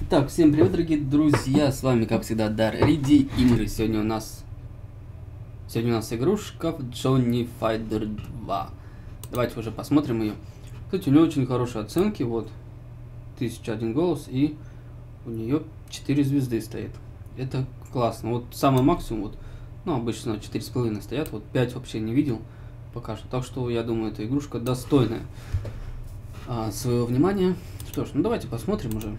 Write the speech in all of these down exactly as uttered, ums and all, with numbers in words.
Итак, всем привет, дорогие друзья, с вами, как всегда, Дарриди, и мы сегодня у нас... Сегодня у нас игрушка в Johnny Fighter два. Давайте уже посмотрим ее. Кстати, у нее очень хорошие оценки, вот, тысяча один голос, и у нее четыре звезды стоит. Это классно, вот самый максимум, вот, ну, обычно четыре с половиной стоят, вот пять вообще не видел пока что. Так что, я думаю, эта игрушка достойная а, своего внимания. Что ж, ну давайте посмотрим уже.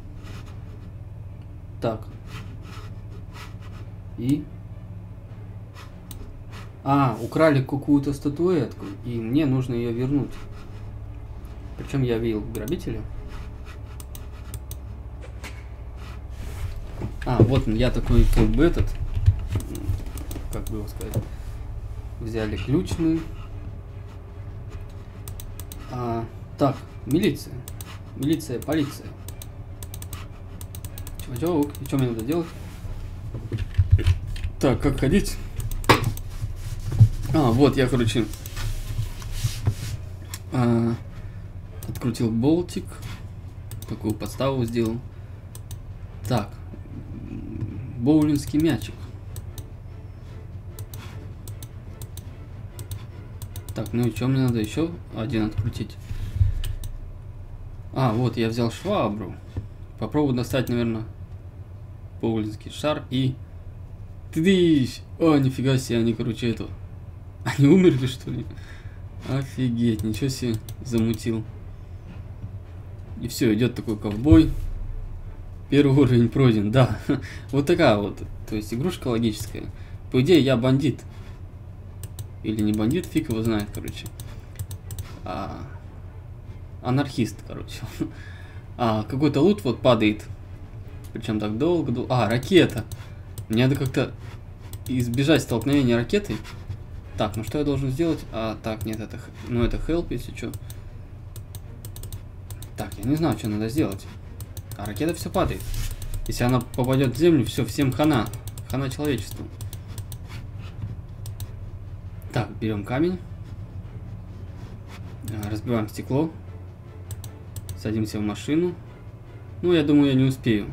Так. И... А, украли какую-то статуэтку, и мне нужно ее вернуть. Причем я видел грабителя. А, вот я такой, как бы этот, как бы его сказать, взяли ключ мы. А, так, милиция. Милиция, полиция. Чувачок, и что мне надо делать? Так, как ходить? А, вот я, короче, а, открутил болтик, такую подставу сделал. Так, боулинский мячик. Так, ну и что мне надо еще один открутить? А, вот я взял швабру. Попробую достать, наверное, боулинский шар и... Тыдыщ! О, нифига себе, они, короче, это... Они умерли, что ли? Офигеть, ничего себе, замутил. И все, идет такой ковбой. Первый уровень пройден, да. Вот такая вот, то есть игрушка логическая. По идее, я бандит. Или не бандит, фиг его знает, короче. А... Анархист, короче. А, какой-то лут вот падает. Причем так долго, долго. А, ракета. Мне надо как-то избежать столкновения ракеты. Так, ну что я должен сделать? А, так, нет, это... Ну, это help, если что. Так, я не знаю, что надо сделать. А ракета все падает. Если она попадет в землю, все, всем хана. Хана человечеству. Так, берем камень. Разбиваем стекло. Садимся в машину. Ну, я думаю, я не успею.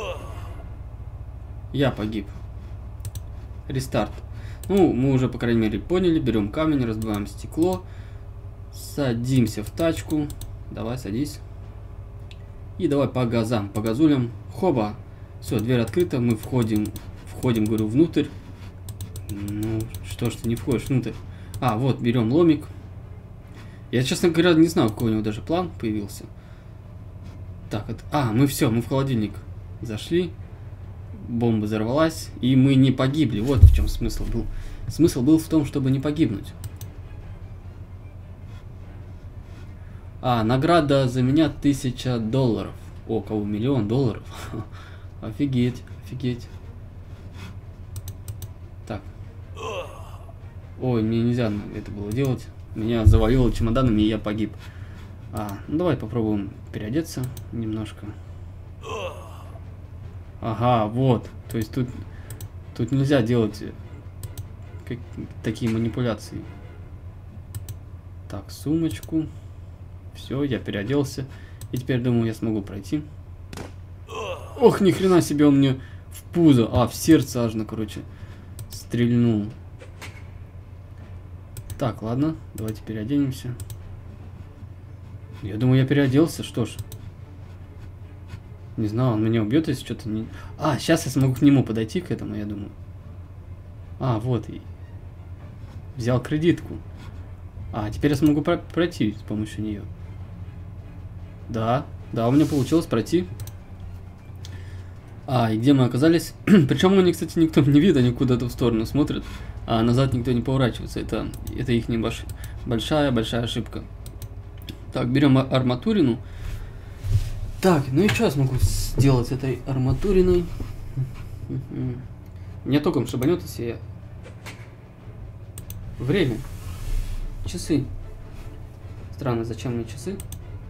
Я погиб. Рестарт. Ну, мы уже, по крайней мере, поняли. Берем камень, разбиваем стекло. Садимся в тачку. Давай, садись. И давай по газам, по газулям. Хоба. Все, дверь открыта. Мы входим, входим, говорю, внутрь. Ну, что ж ты не входишь внутрь? А, вот, берем ломик. Я, честно говоря, не знаю, какой у него даже план появился. Так, это... А, мы все, мы в холодильник зашли. Бомба взорвалась, и мы не погибли. Вот в чем смысл был. Смысл был в том, чтобы не погибнуть. А, награда за меня тысяча долларов. О, кого миллион долларов. Офигеть, офигеть. Так. Ой, мне нельзя это было делать. Меня завалило чемоданами, и я погиб. А, ну давай попробуем переодеться немножко. Ага, вот. То есть тут, тут нельзя делать как, такие манипуляции. Так, сумочку. Все, я переоделся. И теперь, думаю, я смогу пройти. Ох, ни хрена себе, он мне в пузо, а, в сердце аж, короче, стрельнул. Так, ладно, давайте переоденемся. Я думаю, я переоделся, что ж. Не знаю, он меня убьет, если что-то не... А, сейчас я смогу к нему подойти, к этому, я думаю. А, вот. И... Взял кредитку. А, теперь я смогу про пройти с помощью нее. Да, да, у меня получилось пройти. А, и где мы оказались? Причем они, кстати, никто не видит, они куда-то в сторону смотрят. А назад никто не поворачивается. Это, это их большая-большая ошибка. Так, берем арматурину. Так, ну и что я смогу сделать с этой арматуриной? Меня током шибанет, если я... Время. Часы. Странно, зачем мне часы?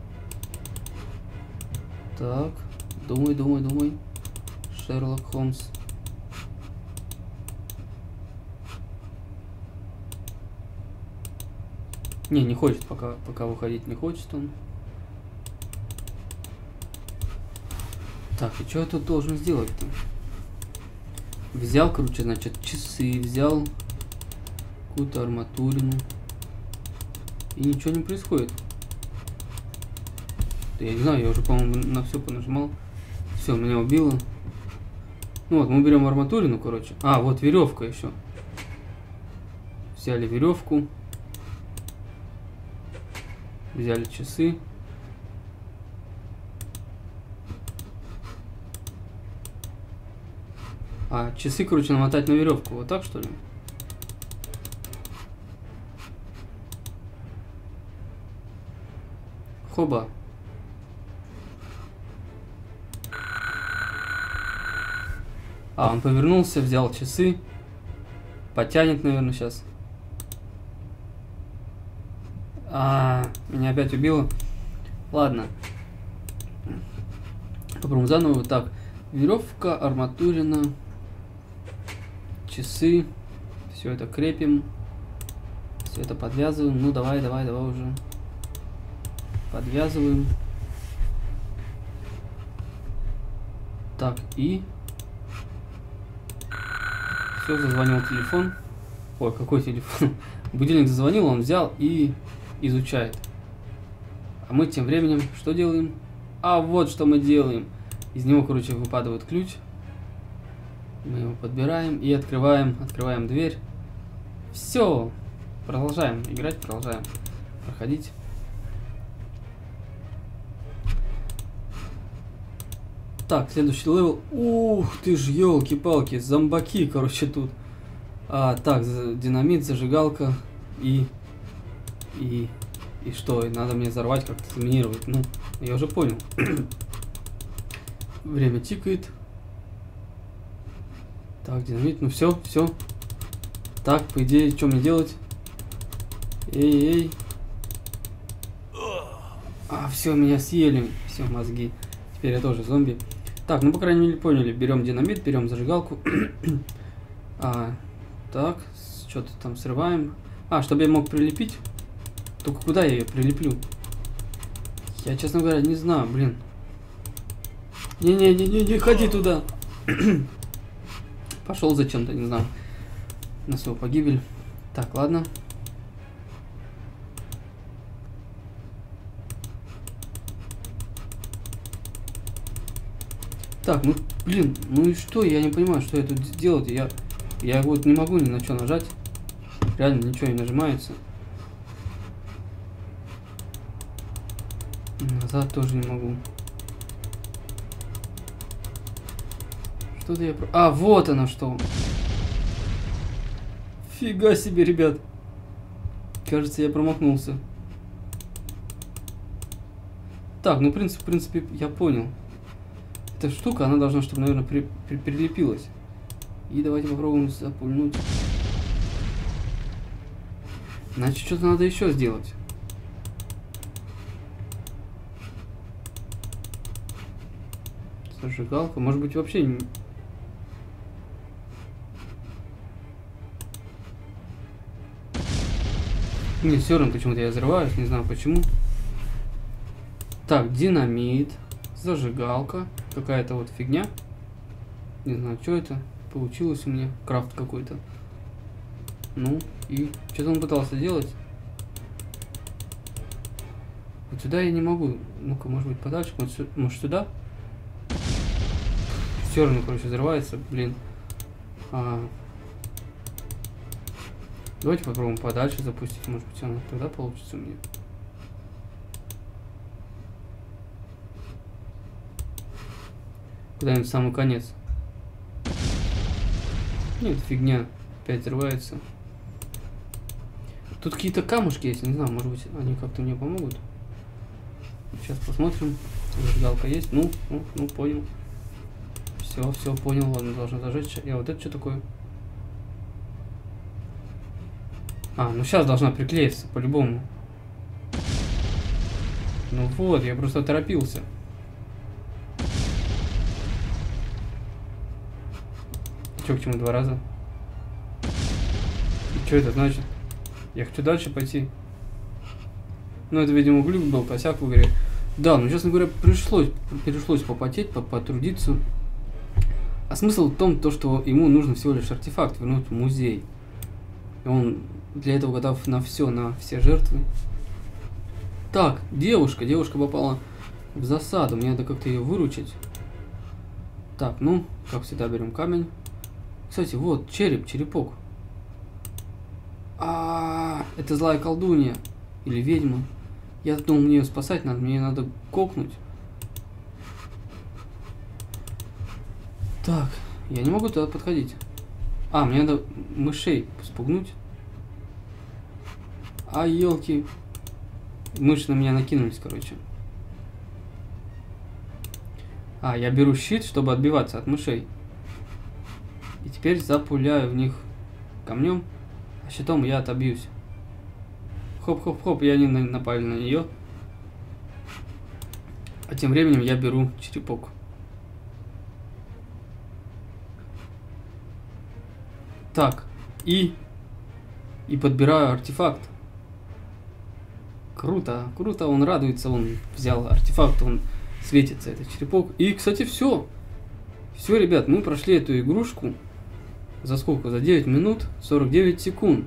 Так, думай, думай, думай. Шерлок Холмс. Не, не хочет пока, пока выходить, не хочет он. Так, и что я тут должен сделать-то? Взял, короче, значит, часы, взял какую-то арматурину. И ничего не происходит. Я не знаю, я уже, по-моему, на все понажимал. Все, меня убило. Ну вот, мы берем арматурину, короче. А, вот веревка еще. Взяли веревку. Взяли часы. А, часы, короче, намотать на веревку. Вот так, что ли? Хоба. А, он повернулся, взял часы. Потянет, наверное, сейчас. А, меня опять убило. Ладно. Попробуем заново. Вот так. Веревка, арматурина. Часы. Все это крепим. Все это подвязываем. Ну, давай, давай, давай уже. Подвязываем. Так, и... Все, зазвонил телефон. Ой, какой телефон? Будильник зазвонил, он взял и изучает. А мы тем временем что делаем? А вот что мы делаем. Из него, короче, выпадает ключ. Мы его подбираем и открываем, открываем дверь. Все. Продолжаем играть, продолжаем проходить. Так, следующий левел. Ух ты ж, елки-палки, зомбаки, короче, тут. А, так, динамит, зажигалка и... И... И что? Надо мне взорвать, как-то заминировать. Ну, я уже понял. Время тикает. Так, динамит, ну все, все. Так, по идее, что мне делать? Эй-эй. А, все, меня съели. Все, мозги. Теперь я тоже зомби. Так, ну, по крайней мере, поняли. Берем динамит, берем зажигалку. а, так, что-то там срываем. А, чтобы я мог прилепить. Только куда я ее прилеплю? Я, честно говоря, не знаю, блин. Не-не-не-не, не ходи туда. Пошел зачем-то, не знаю. На свою погибель. Так, ладно. Так, ну, блин, ну и что? Я не понимаю, что я тут делать. Я, я вот не могу ни на что нажать. Реально ничего не нажимается. Назад тоже не могу. Что-то я... А, вот оно что. Фига себе, ребят. Кажется, я промахнулся. Так, ну, в принципе, в принципе, я понял. Эта штука, она должна, чтобы, наверное, при, при, прилепилась. И давайте попробуем запульнуть. Значит, что-то надо еще сделать. Зажигалка. Может быть, вообще... Не... Не, все равно почему-то я взрываюсь, не знаю почему. Так, динамит. Зажигалка. Какая-то вот фигня. Не знаю, что это. Получилось у меня. Крафт какой-то. Ну, и что-то он пытался делать. Вот сюда я не могу. Ну-ка, может быть, подальше. Может, сюда? Все равно, короче, взрывается. Блин. А... Давайте попробуем подальше запустить. Может быть, она тогда получится у меня. Куда-нибудь в самый конец. Нет, фигня. Опять взрывается. Тут какие-то камушки есть, не знаю, может быть, они как-то мне помогут. Сейчас посмотрим. Зажигалка есть. Ну, ну, ну, понял. Все, все, понял. Ладно, должна зажечь. Я вот это что такое? А, ну сейчас должна приклеиться, по-любому. Ну вот, я просто торопился. Че, к чему два раза? И что это значит? Я хочу дальше пойти. Ну, это, видимо, глюк был, косяк в игре. Да, ну, честно говоря, пришлось, пришлось попотеть, потрудиться. А смысл в том, то, что ему нужно всего лишь артефакт вернуть в музей. И он для этого готов на все, на все жертвы. Так, девушка, девушка попала в засаду, мне надо как-то ее выручить. Так, ну, как всегда, берем камень. Кстати, вот, череп, черепок. А, -а, -а это злая колдунья. Или ведьма. Я думал, мне ее спасать надо, мне надо кокнуть. Так, я не могу туда подходить. А, мне надо мышей спугнуть. А, елки. Мыши на меня накинулись, короче. А, я беру щит, чтобы отбиваться от мышей. И теперь запуляю в них камнем, а щитом я отобьюсь. Хоп-хоп-хоп, и они напали на нее. А тем временем я беру черепок. Так, и... И подбираю артефакт. Круто, круто, он радуется, он взял артефакт, он светится, этот черепок. И, кстати, все. Все, ребят, мы прошли эту игрушку. За сколько? За девять минут сорок девять секунд.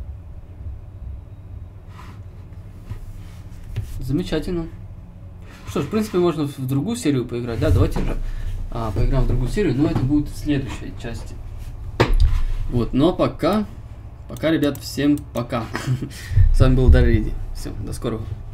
Замечательно. Что ж, в принципе, можно в другую серию поиграть. Да, давайте же а, поиграем в другую серию, но это будет в следующей части. Вот, но пока, пока, ребят, всем пока. С вами был Дарья Риди. Все, до скорого.